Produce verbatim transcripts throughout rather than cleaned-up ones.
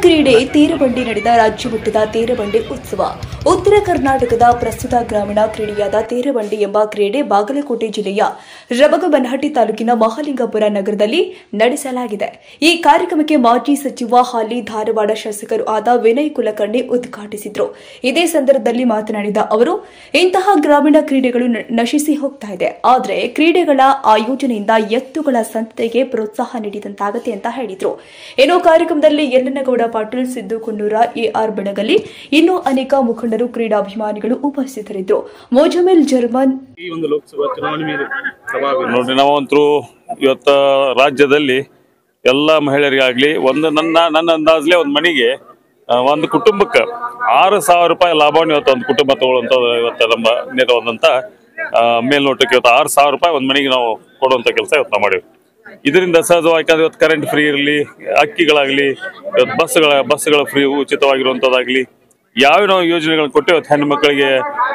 ಕ್ರೀಡೆ ತೇರಬಂಡಿ ನಡೆದ ರಾಜ್ಯಮಟ್ಟದ ತೇರಬಂಡಿ ಉತ್ಸವ. ಉತ್ತರ ಕರ್ನಾಟಕದ ಪ್ರಸ್ತುತ ಗ್ರಾಮೀಣ ಕ್ರೀಡೆಯಾದ ತೇರಬಂಡಿ ಎಂಬ ಕ್ರೀಡೆ ಬಾಗಲಕೋಟೆ ಜಿಲ್ಲೆಯ ರಬಗಬನಹಟ್ಟಿ ತಾಲೂಕಿನ ಮಹಾಲಿಂಗಪುರ ನಗರದಲ್ಲಿ ನಡೆಸಲಾಗಿದೆ. ಈ ಕಾರ್ಯಕ್ರಮಕ್ಕೆ ಮಾಜಿ ಸಚಿವ ಹಾಲಿ ಧಾರವಾಡ ಶಾಸಕರು ಆದ ವಿನಯ್ ಕುಲಕರ್ಣಿ ಉದ್ಘಾಟಿಸಿದರು. ಇದೇ ಸಂದರ್ಭದಲ್ಲಿ ಮಾತನಾಡಿದ ಅವರು, ಇಂತಹ ಗ್ರಾಮೀಣ ಕ್ರೀಡೆಗಳು ನಶಿಸಿ ಹೋಗ್ತಾ ಇದೆ. ಆದರೆ ಕ್ರೀಡೆಗಳ ಆಯೋಜನೆಯಿಂದ ಎತ್ತುಗಳ ಸಂತೆಗೆ ಪ್ರೋತ್ಸಾಹ ನೀಡಿದಂತಾಗತ್ತೆ ಅಂತ ಹೇಳಿದರು. ಇನ್ನು ಕಾರ್ಯಕ್ರಮದಲ್ಲಿ ಯಲ್ಲನಗೌಡ ಪಾಟೀಲ್, ಸಿದ್ದು ಕುನ್ನೂರ, ಎಆರ್ ಬೆಳಗಲಿ, ಇನ್ನೂ ಅನೇಕ ಮುಖಂಡರು, ಕ್ರೀಡಾಭಿಮಾನಿಗಳು ಉಪಸ್ಥಿತರಿದ್ದರು. ಮೋಜಮಿಲ್ ಜರ್ಮನ್ ಈ ಒಂದು ಲೋಕಸಭಾ ಚುನಾವಣೆ ಮೇಲೆ ಪ್ರಭಾವ ನೋಡಿ. ನಾವಂತರೂ ಇವತ್ತು ರಾಜ್ಯದಲ್ಲಿ ಎಲ್ಲ ಮಹಿಳೆಯರಿಗಾಗ್ಲಿ ಒಂದು ನನ್ನ ನನ್ನ ಅಂದಾಜ್ಲೆ ಒಂದು ಮನೆಗೆ ಒಂದು ಕುಟುಂಬಕ್ಕೆ ಆರು ಸಾವಿರ ರೂಪಾಯಿ ಲಾಭವನ್ನು ಇವತ್ತು ಒಂದು ಕುಟುಂಬ ತಗೊಳ್ಳುವಂತ ಇವತ್ತು ನಮ್ಮ ನೇರವಾದಂತ ಮೇಲ್ನೋಟಕ್ಕೆ ಇವತ್ತು ಆರು ಸಾವಿರ ರೂಪಾಯಿ ಒಂದು ಮನೆಗೆ ನಾವು ಕೊಡುವಂತ ಕೆಲಸ ಇವತ್ತು ನಾವು ಮಾಡಿವಿ. ಇದರಿಂದ ಸಹಜವಾಗಿ ಇವತ್ತು ಕರೆಂಟ್ ಫ್ರೀ ಇರಲಿ, ಅಕ್ಕಿಗಳಾಗ್ಲಿ, ಇವತ್ತು ಬಸ್ಗಳ ಬಸ್ಗಳ ಫ್ರೀ ಉಚಿತವಾಗಿರುವಂತದ್ದಾಗ್ಲಿ, ಯಾವ ನಾವು ಯೋಜನೆಗಳನ್ನ ಕೊಟ್ಟು ಇವತ್ತು ಹೆಣ್ಣು ಮಕ್ಕಳಿಗೆ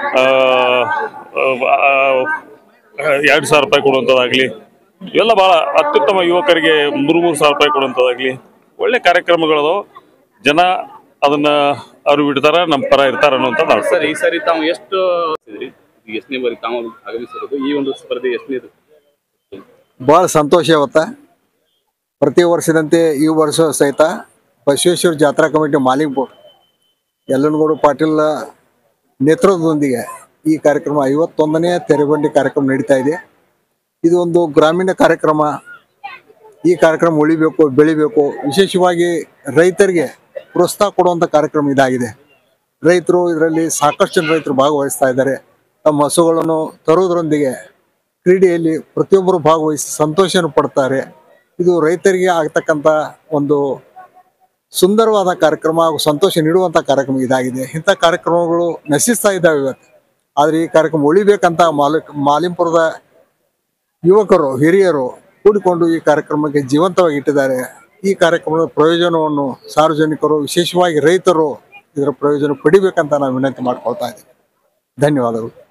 ಎರಡು ಸಾವಿರ ರೂಪಾಯಿ ಕೊಡುವಂತದ್ದಾಗ್ಲಿ, ಇವೆಲ್ಲ ಬಹಳ ಅತ್ಯುತ್ತಮ ಯುವಕರಿಗೆ ಮೂರು ಮೂರು ಸಾವಿರ ರೂಪಾಯಿ ಕೊಡುವಂತದ್ದಾಗ್ಲಿ ಒಳ್ಳೆ ಕಾರ್ಯಕ್ರಮಗಳು. ಜನ ಅದನ್ನ ಅರಿವು ಬಿಡ್ತಾರ, ನಮ್ಮ ಪರ ಇರ್ತಾರ ಅನ್ನೋಂತ ನಾವು. ಸರ್, ಈ ಸರಿ ತಾವು ಎಷ್ಟು ಎಷ್ಟನೇ ಬಾರಿ ತಾವು ಆಗಮಿಸಿರೋದು? ಈ ಒಂದು ಸ್ಪರ್ಧೆ ಎಷ್ಟನೇದು? ಭಾಳ ಸಂತೋಷ ಇವತ್ತ. ಪ್ರತಿ ವರ್ಷದಂತೆ ಈ ವರ್ಷ ಸಹಿತ ಬಸವೇಶ್ವರ ಜಾತ್ರಾ ಕಮಿಟಿ ಮಾಲಿಂಗಪುರ ಯಲ್ಲನಗೌಡ ಪಾಟೀಲ್ ನೇತೃತ್ವದೊಂದಿಗೆ ಈ ಕಾರ್ಯಕ್ರಮ ಐವತ್ತೊಂದನೇ ತೆರೆಬಂಡಿ ಕಾರ್ಯಕ್ರಮ ನಡೀತಾ ಇದೆ. ಇದು ಒಂದು ಗ್ರಾಮೀಣ ಕಾರ್ಯಕ್ರಮ. ಈ ಕಾರ್ಯಕ್ರಮ ಉಳಿಬೇಕು, ಬೆಳಿಬೇಕು. ವಿಶೇಷವಾಗಿ ರೈತರಿಗೆ ಪ್ರೋತ್ಸಾಹ ಕೊಡುವಂಥ ಕಾರ್ಯಕ್ರಮ ಇದಾಗಿದೆ. ರೈತರು ಇದರಲ್ಲಿ ಸಾಕಷ್ಟು ಜನ ರೈತರು ಭಾಗವಹಿಸ್ತಾ ಇದ್ದಾರೆ. ತಮ್ಮ ಹಸುಗಳನ್ನು ತರುವುದರೊಂದಿಗೆ ಕ್ರೀಡೆಯಲ್ಲಿ ಪ್ರತಿಯೊಬ್ಬರು ಭಾಗವಹಿಸಿ ಸಂತೋಷವನ್ನು ಪಡ್ತಾರೆ. ಇದು ರೈತರಿಗೆ ಆಗ್ತಕ್ಕಂಥ ಒಂದು ಸುಂದರವಾದ ಕಾರ್ಯಕ್ರಮ ಹಾಗೂ ಸಂತೋಷ ನೀಡುವಂಥ ಕಾರ್ಯಕ್ರಮ ಇದಾಗಿದೆ. ಇಂಥ ಕಾರ್ಯಕ್ರಮಗಳು ನಶಿಸ್ತಾ ಇದ್ದಾವೆ ಇವತ್ತು. ಆದರೆ ಈ ಕಾರ್ಯಕ್ರಮ ಉಳಿಬೇಕಂತ ಮಾಲಿ ಮಾಲಿಂಪುರದ ಯುವಕರು, ಹಿರಿಯರು ಕೂಡಿಕೊಂಡು ಈ ಕಾರ್ಯಕ್ರಮಕ್ಕೆ ಜೀವಂತವಾಗಿ ಇಟ್ಟಿದ್ದಾರೆ. ಈ ಕಾರ್ಯಕ್ರಮದ ಪ್ರಯೋಜನವನ್ನು ಸಾರ್ವಜನಿಕರು, ವಿಶೇಷವಾಗಿ ರೈತರು ಇದರ ಪ್ರಯೋಜನ ಪಡಿಬೇಕಂತ ನಾನು ವಿನಂತಿ ಮಾಡ್ಕೊಳ್ತಾ ಇದ್ದೀನಿ. ಧನ್ಯವಾದಗಳು.